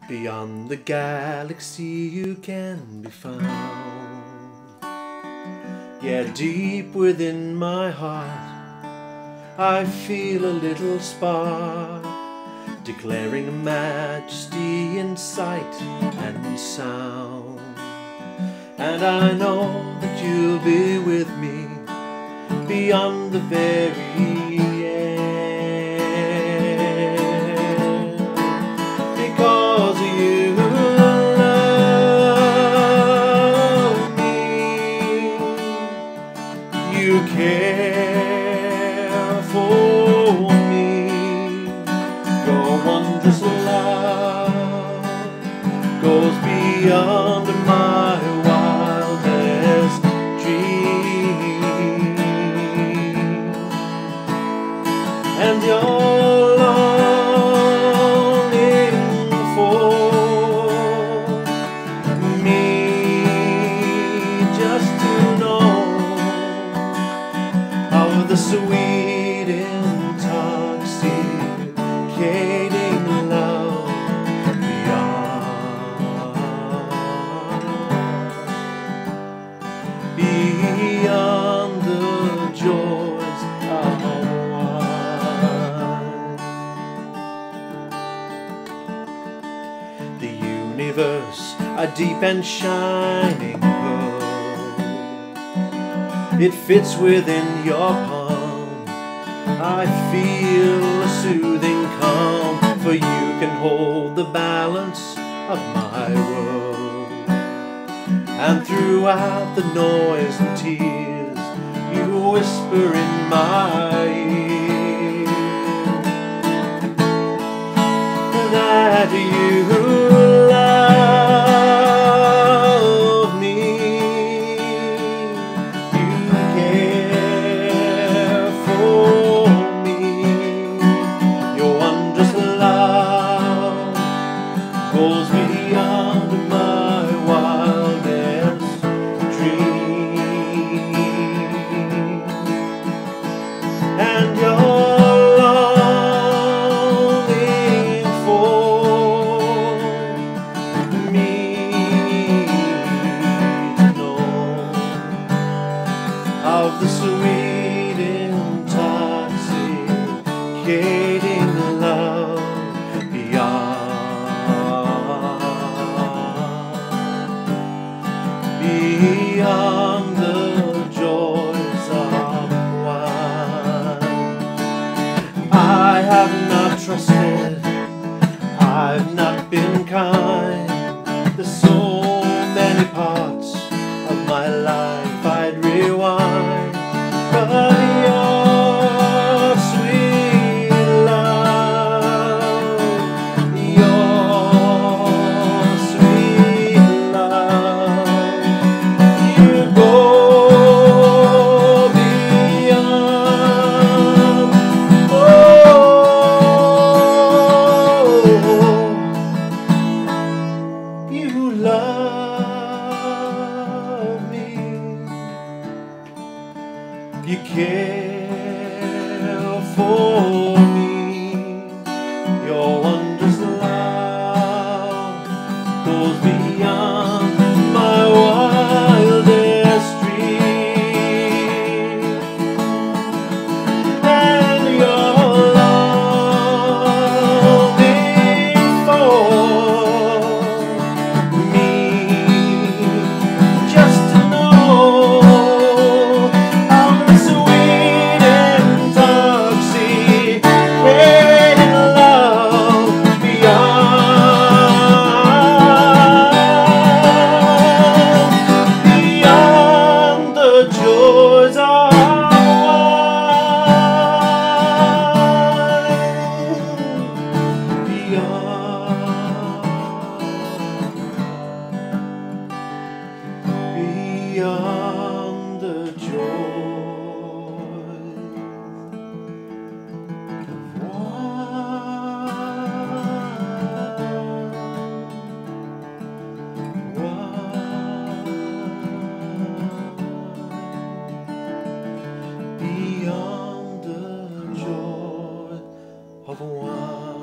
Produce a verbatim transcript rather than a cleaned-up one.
Beyond the galaxy you can be found. Yeah, deep within my heart I feel a little spark, declaring majesty in sight and sound. And I know that you'll be with me beyond the very end, because you love me, you care for me. Your wondrous love goes beyond my wildest dreams, and your longing for me, just to know how the sweet intoxicating love beyond, beyond the joys of wine. The universe, a deep and shining pearl, it fits within your palm. I feel a soothing calm, for you can hold the balance of my world. And throughout the noise and tears, you whisper in my ear that you love me, you care for me. Your wondrous love goes beyond my wildest dreams, and your longing for me to know of the sweet intoxicating love beyond, beyond the joys of wine. I have not trusted, I've not been kind. There's so many parts of my life I'd rewind, but your sweet love, your sweet love, you go beyond. Oh, you love me, you care for me. Your wondrous love goes beyond my wildest dreams, and your longing for me, just to know how the sweet intoxicating love beyond, beyond the joys of wine, beyond, beyond the joys of wine, beyond the joy of wine.